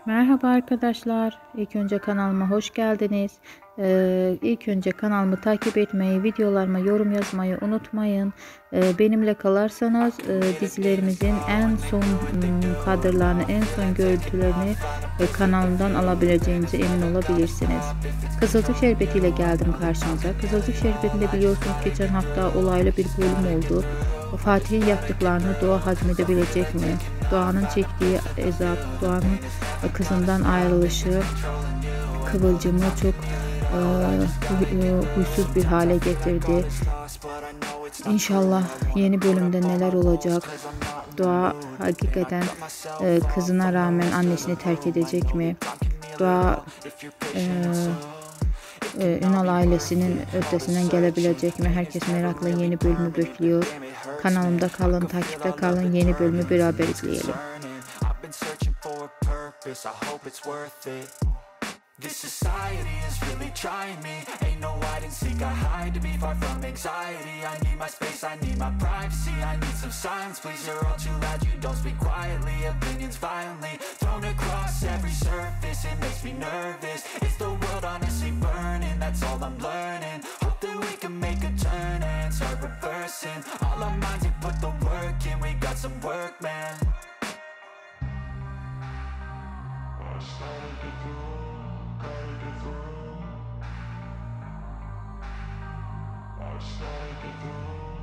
Merhaba arkadaşlar. İlk önce kanalıma hoş geldiniz. İlk önce kanalımı takip etmeyi, videolarıma yorum yazmayı unutmayın. Benimle kalarsanız dizilerimizin en son kadrlarını, en son görüntülerini kanalımdan alabileceğinize emin olabilirsiniz. Kızılcık Şerbeti ile geldim karşınıza. Kızılcık Şerbeti'nde biliyorsunuz geçen hafta olaylı bir bölüm oldu. Fatih'in yaptıklarını Doğa hazmedebilecek mi? Doğan'ın çektiği ezap, Doğan'ın kızından ayrılışı Kıvılcım'ı çok huysuz bir hale getirdi. İnşallah yeni bölümde neler olacak? Doğa hakikaten kızına rağmen annesini terk edecek mi? Doğa Ünal ailesinin ötesinden gelebilecek mi? Herkes merakla yeni bölümü bekliyor. Kanalımda kalın, takipte kalın. Yeni bölümü beraber izleyelim. This society is really trying me. Ain't no hide and seek, I hide to be far from anxiety. I need my space, I need my privacy. I need some silence, please, you're all too loud. You don't speak quietly, opinions violently thrown across every surface. It makes me nervous. Is the world honestly burning? That's all I'm learning. Hope that we can make a turn and start reversing all our minds and put the work in. We got some work, man. I started to